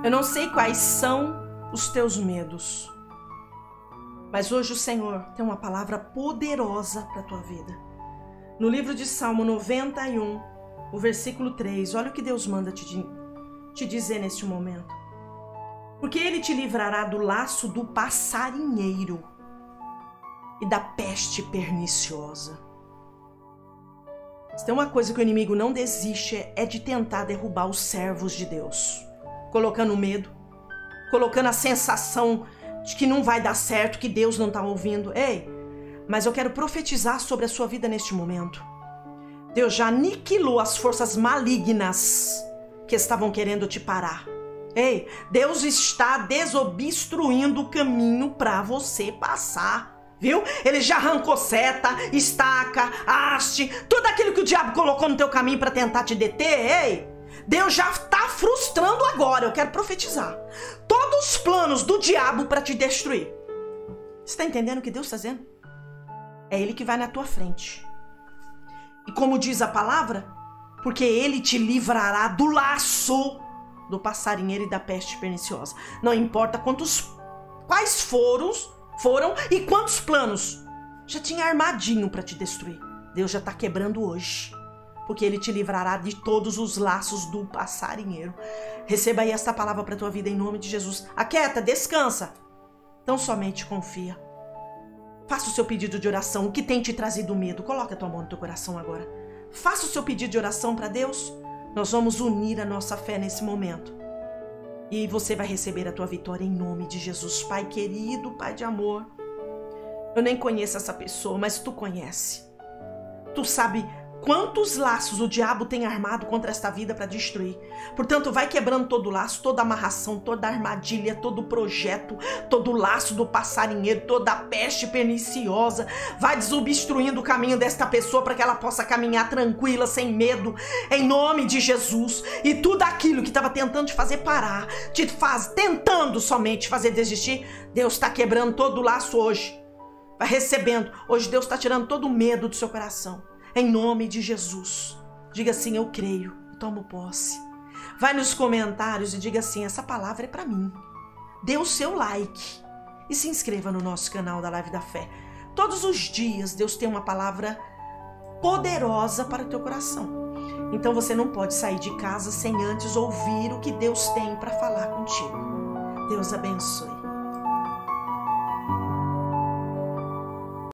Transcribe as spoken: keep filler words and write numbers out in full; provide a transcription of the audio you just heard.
Eu não sei quais são os teus medos, mas hoje o Senhor tem uma palavra poderosa para a tua vida. No livro de Salmo noventa e um, o versículo três, olha o que Deus manda te, te dizer neste momento. Porque Ele te livrará do laço do passarinheiro e da peste perniciosa. Se tem uma coisa que o inimigo não desiste é de tentar derrubar os servos de Deus, colocando medo, colocando a sensação de que não vai dar certo, que Deus não está ouvindo. Ei, mas eu quero profetizar sobre a sua vida neste momento. Deus já aniquilou as forças malignas que estavam querendo te parar. Ei, Deus está desobstruindo o caminho para você passar. Viu? Ele já arrancou seta, estaca, haste, tudo aquilo que o diabo colocou no teu caminho para tentar te deter. Ei, Deus já está frustrando agora. Eu quero profetizar todos os planos do diabo para te destruir. Você está entendendo o que Deus está dizendo? É Ele que vai na tua frente. E como diz a palavra, porque Ele te livrará do laço do passarinheiro e da peste perniciosa. Não importa quantos, quais foram, foram e quantos planos já tinha armadinho para te destruir. Deus já está quebrando hoje, porque Ele te livrará de todos os laços do passarinheiro. Receba aí esta palavra para a tua vida em nome de Jesus. Aquieta, descansa. Então somente confia. Faça o seu pedido de oração. O que tem te trazido medo? Coloque a tua mão no teu coração agora. Faça o seu pedido de oração para Deus. Nós vamos unir a nossa fé nesse momento. E você vai receber a tua vitória em nome de Jesus. Pai querido, Pai de amor. Eu nem conheço essa pessoa, mas Tu conhece. Tu sabe quantos laços o diabo tem armado contra esta vida para destruir. Portanto, vai quebrando todo o laço, toda amarração, toda armadilha, todo projeto, todo o laço do passarinheiro, toda a peste perniciosa. Vai desobstruindo o caminho desta pessoa para que ela possa caminhar tranquila, sem medo, em nome de Jesus. E tudo aquilo que estava tentando te fazer parar, te faz, tentando somente fazer desistir, Deus está quebrando todo o laço hoje. Vai recebendo. Hoje Deus está tirando todo o medo do seu coração. Em nome de Jesus. Diga assim, eu creio, tomo posse. Vai nos comentários e diga assim, essa palavra é para mim. Dê o seu like e se inscreva no nosso canal da Live da Fé. Todos os dias Deus tem uma palavra poderosa para o teu coração. Então você não pode sair de casa sem antes ouvir o que Deus tem para falar contigo. Deus abençoe.